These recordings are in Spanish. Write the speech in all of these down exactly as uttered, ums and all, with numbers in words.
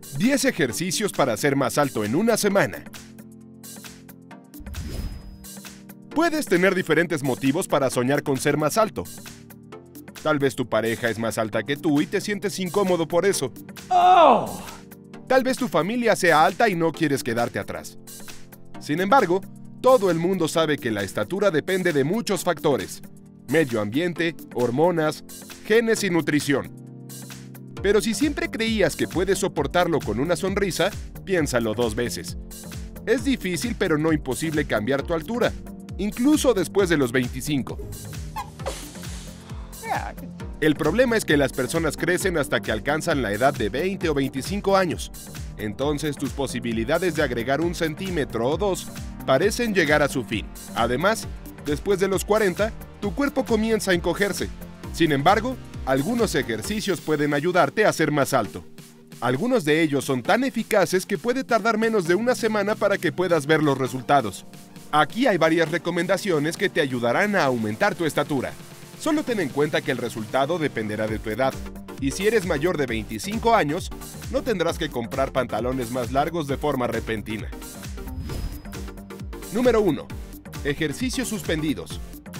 diez ejercicios para ser más alto en una semana. Puedes tener diferentes motivos para soñar con ser más alto. Tal vez tu pareja es más alta que tú y te sientes incómodo por eso. Oh. Tal vez tu familia sea alta y no quieres quedarte atrás. Sin embargo, todo el mundo sabe que la estatura depende de muchos factores: medio ambiente, hormonas, genes y nutrición. Pero si siempre creías que puedes soportarlo con una sonrisa, piénsalo dos veces. Es difícil pero no imposible cambiar tu altura, incluso después de los veinticinco. El problema es que las personas crecen hasta que alcanzan la edad de veinte o veinticinco años. Entonces tus posibilidades de agregar un centímetro o dos parecen llegar a su fin. Además, después de los cuarenta, tu cuerpo comienza a encogerse. Sin embargo, algunos ejercicios pueden ayudarte a ser más alto. Algunos de ellos son tan eficaces que puede tardar menos de una semana para que puedas ver los resultados. Aquí hay varias recomendaciones que te ayudarán a aumentar tu estatura. Solo ten en cuenta que el resultado dependerá de tu edad. Y si eres mayor de veinticinco años, no tendrás que comprar pantalones más largos de forma repentina. Número uno. Ejercicios suspendidos.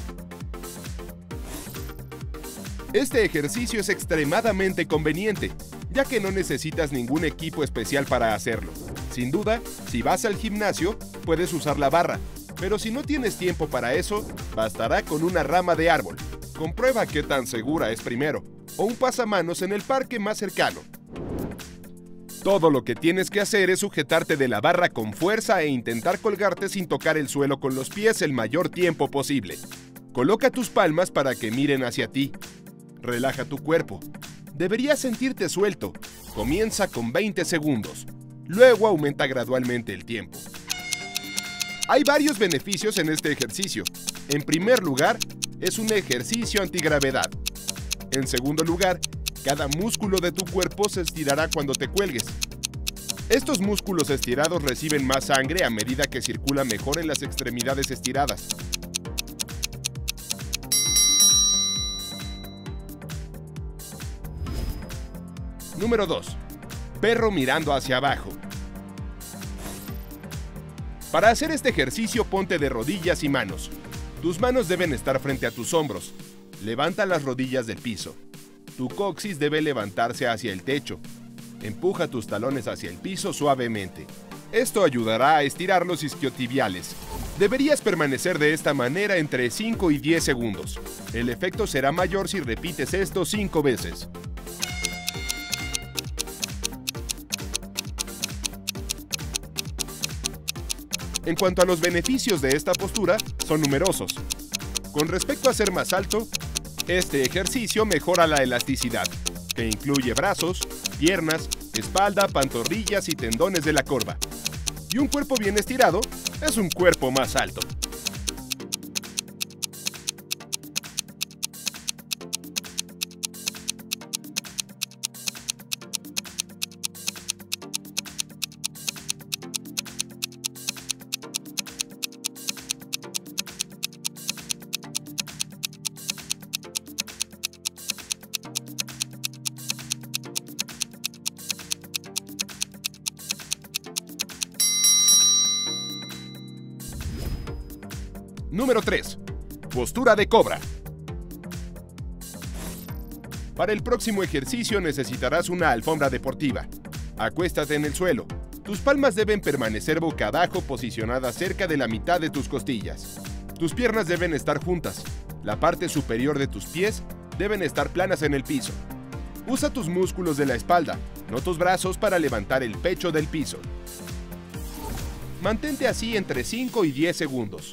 Este ejercicio es extremadamente conveniente, ya que no necesitas ningún equipo especial para hacerlo. Sin duda, si vas al gimnasio, puedes usar la barra, pero si no tienes tiempo para eso, bastará con una rama de árbol. Comprueba qué tan segura es primero, o un pasamanos en el parque más cercano. Todo lo que tienes que hacer es sujetarte de la barra con fuerza e intentar colgarte sin tocar el suelo con los pies el mayor tiempo posible. Coloca tus palmas para que miren hacia ti. Relaja tu cuerpo. Deberías sentirte suelto. Comienza con veinte segundos. Luego aumenta gradualmente el tiempo. Hay varios beneficios en este ejercicio. En primer lugar, es un ejercicio antigravedad. En segundo lugar, cada músculo de tu cuerpo se estirará cuando te cuelgues. Estos músculos estirados reciben más sangre a medida que circula mejor en las extremidades estiradas. Número dos. Perro mirando hacia abajo. Para hacer este ejercicio, ponte de rodillas y manos. Tus manos deben estar frente a tus hombros. Levanta las rodillas del piso. Tu coxis debe levantarse hacia el techo. Empuja tus talones hacia el piso suavemente. Esto ayudará a estirar los isquiotibiales. Deberías permanecer de esta manera entre cinco y diez segundos. El efecto será mayor si repites esto cinco veces. En cuanto a los beneficios de esta postura, son numerosos. Con respecto a ser más alto, este ejercicio mejora la elasticidad, que incluye brazos, piernas, espalda, pantorrillas y tendones de la corva. Y un cuerpo bien estirado es un cuerpo más alto. Número tres. Postura de cobra. Para el próximo ejercicio necesitarás una alfombra deportiva. Acuéstate en el suelo. Tus palmas deben permanecer boca abajo posicionadas cerca de la mitad de tus costillas. Tus piernas deben estar juntas. La parte superior de tus pies deben estar planas en el piso. Usa tus músculos de la espalda, no tus brazos, para levantar el pecho del piso. Mantente así entre cinco y diez segundos.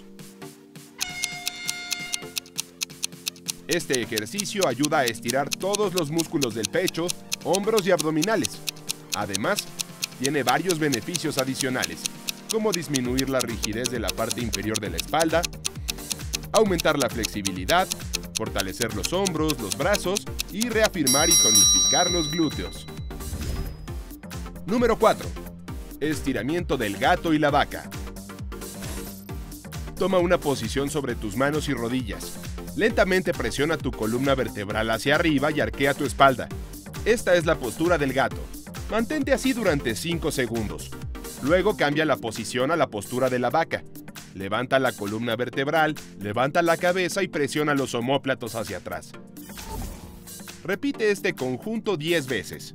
Este ejercicio ayuda a estirar todos los músculos del pecho, hombros y abdominales. Además, tiene varios beneficios adicionales, como disminuir la rigidez de la parte inferior de la espalda, aumentar la flexibilidad, fortalecer los hombros, los brazos y reafirmar y tonificar los glúteos. Número cuatro. Estiramiento del gato y la vaca. Toma una posición sobre tus manos y rodillas. Lentamente presiona tu columna vertebral hacia arriba y arquea tu espalda. Esta es la postura del gato. Mantente así durante cinco segundos. Luego cambia la posición a la postura de la vaca. Levanta la columna vertebral, levanta la cabeza y presiona los omóplatos hacia atrás. Repite este conjunto diez veces.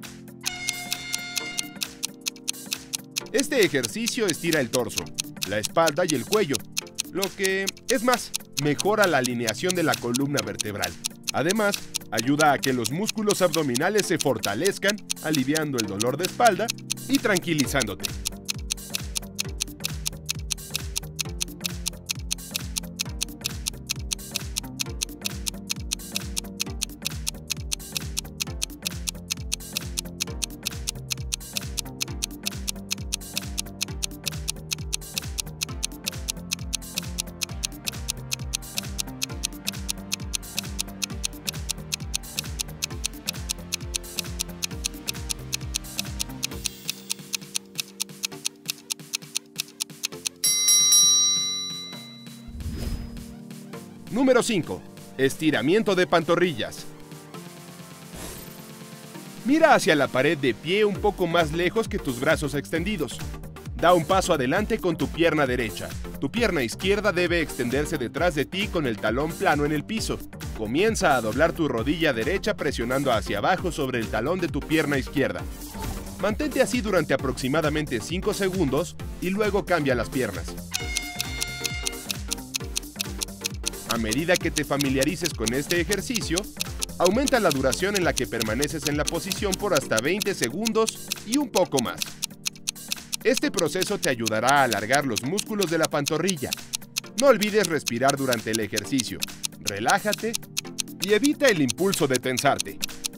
Este ejercicio estira el torso, la espalda y el cuello, lo que, es más, mejora la alineación de la columna vertebral. Además, ayuda a que los músculos abdominales se fortalezcan, aliviando el dolor de espalda y tranquilizándote. Número cinco. Estiramiento de pantorrillas. Mira hacia la pared de pie un poco más lejos que tus brazos extendidos. Da un paso adelante con tu pierna derecha. Tu pierna izquierda debe extenderse detrás de ti con el talón plano en el piso. Comienza a doblar tu rodilla derecha presionando hacia abajo sobre el talón de tu pierna izquierda. Mantente así durante aproximadamente cinco segundos y luego cambia las piernas. A medida que te familiarices con este ejercicio, aumenta la duración en la que permaneces en la posición por hasta veinte segundos y un poco más. Este proceso te ayudará a alargar los músculos de la pantorrilla. No olvides respirar durante el ejercicio. Relájate y evita el impulso de tensarte.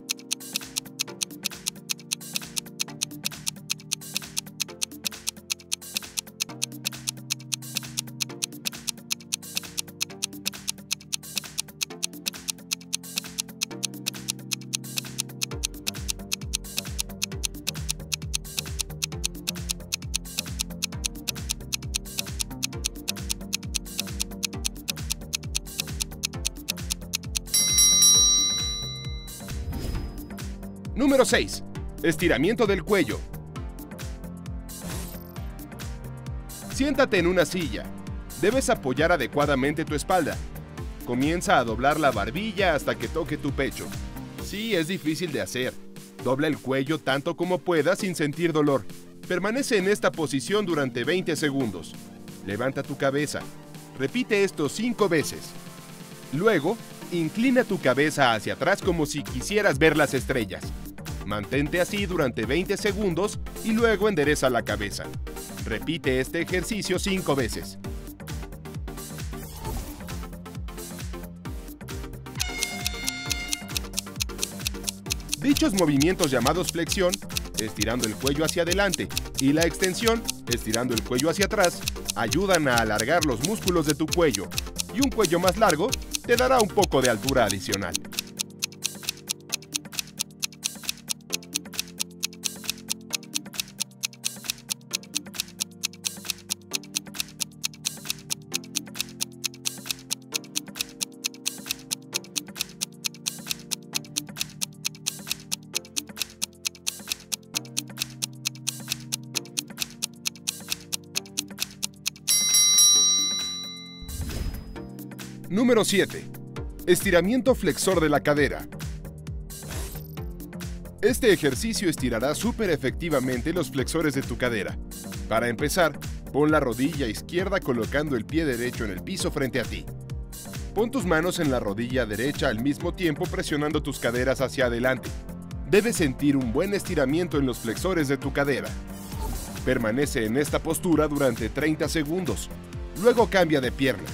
Número seis. Estiramiento del cuello. Siéntate en una silla. Debes apoyar adecuadamente tu espalda. Comienza a doblar la barbilla hasta que toque tu pecho. Sí, es difícil de hacer. Dobla el cuello tanto como puedas sin sentir dolor. Permanece en esta posición durante veinte segundos. Levanta tu cabeza. Repite esto cinco veces. Luego, inclina tu cabeza hacia atrás como si quisieras ver las estrellas. Mantente así durante veinte segundos y luego endereza la cabeza. Repite este ejercicio cinco veces. Dichos movimientos llamados flexión, estirando el cuello hacia adelante, y la extensión, estirando el cuello hacia atrás, ayudan a alargar los músculos de tu cuello, y un cuello más largo te dará un poco de altura adicional. Número siete. Estiramiento flexor de la cadera. Este ejercicio estirará súper efectivamente los flexores de tu cadera. Para empezar, pon la rodilla izquierda colocando el pie derecho en el piso frente a ti. Pon tus manos en la rodilla derecha al mismo tiempo presionando tus caderas hacia adelante. Debes sentir un buen estiramiento en los flexores de tu cadera. Permanece en esta postura durante treinta segundos. Luego cambia de pierna.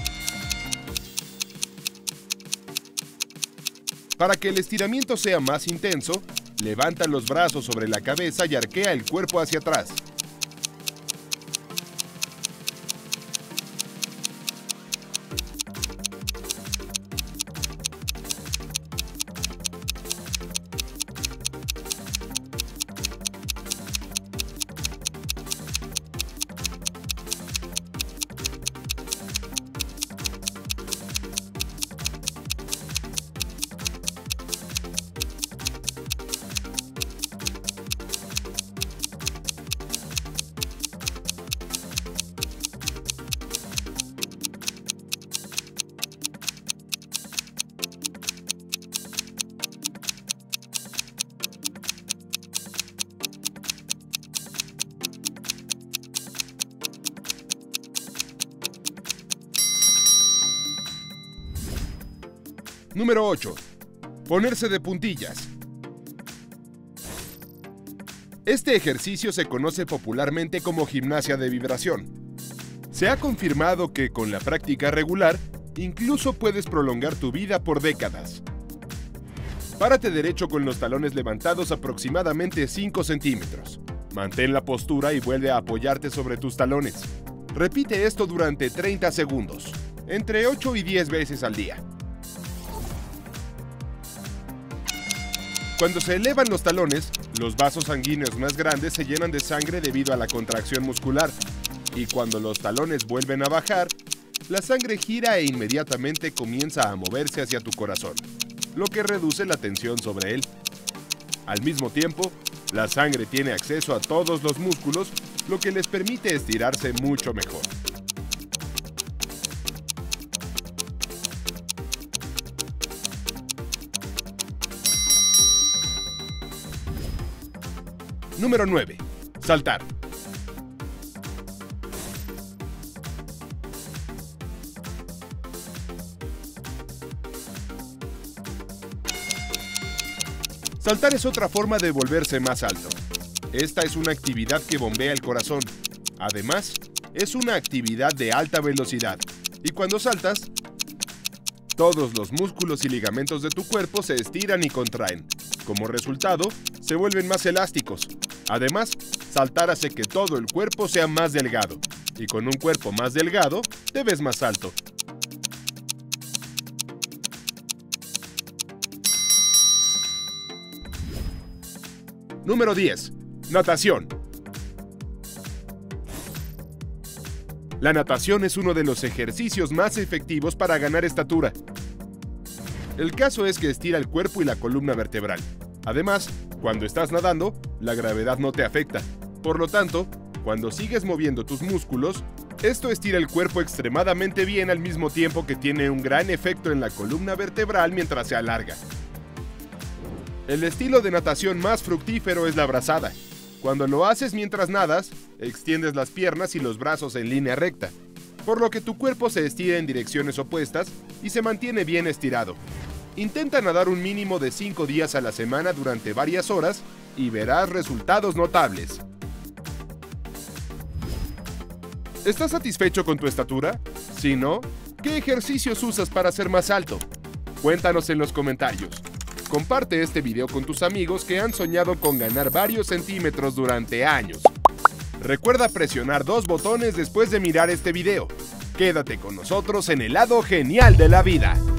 Para que el estiramiento sea más intenso, levanta los brazos sobre la cabeza y arquea el cuerpo hacia atrás. Número ocho. Ponerse de puntillas. Este ejercicio se conoce popularmente como gimnasia de vibración. Se ha confirmado que con la práctica regular, incluso puedes prolongar tu vida por décadas. Párate derecho con los talones levantados aproximadamente cinco centímetros. Mantén la postura y vuelve a apoyarte sobre tus talones. Repite esto durante treinta segundos, entre ocho y diez veces al día. Cuando se elevan los talones, los vasos sanguíneos más grandes se llenan de sangre debido a la contracción muscular. Y cuando los talones vuelven a bajar, la sangre gira e inmediatamente comienza a moverse hacia tu corazón, lo que reduce la tensión sobre él. Al mismo tiempo, la sangre tiene acceso a todos los músculos, lo que les permite estirarse mucho mejor. Número nueve. Saltar. Saltar es otra forma de volverse más alto. Esta es una actividad que bombea el corazón. Además, es una actividad de alta velocidad. Y cuando saltas, todos los músculos y ligamentos de tu cuerpo se estiran y contraen. Como resultado, se vuelven más elásticos. Además, saltar hace que todo el cuerpo sea más delgado. Y con un cuerpo más delgado, te ves más alto. Número diez. Natación. La natación es uno de los ejercicios más efectivos para ganar estatura. El caso es que estira el cuerpo y la columna vertebral. Además, cuando estás nadando, la gravedad no te afecta. Por lo tanto, cuando sigues moviendo tus músculos, esto estira el cuerpo extremadamente bien al mismo tiempo que tiene un gran efecto en la columna vertebral mientras se alarga. El estilo de natación más fructífero es la brazada. Cuando lo haces mientras nadas, extiendes las piernas y los brazos en línea recta, por lo que tu cuerpo se estira en direcciones opuestas y se mantiene bien estirado. Intenta nadar un mínimo de cinco días a la semana durante varias horas y verás resultados notables. ¿Estás satisfecho con tu estatura? Si no, ¿qué ejercicios usas para ser más alto? Cuéntanos en los comentarios. Comparte este video con tus amigos que han soñado con ganar varios centímetros durante años. Recuerda presionar dos botones después de mirar este video. Quédate con nosotros en el lado genial de la vida.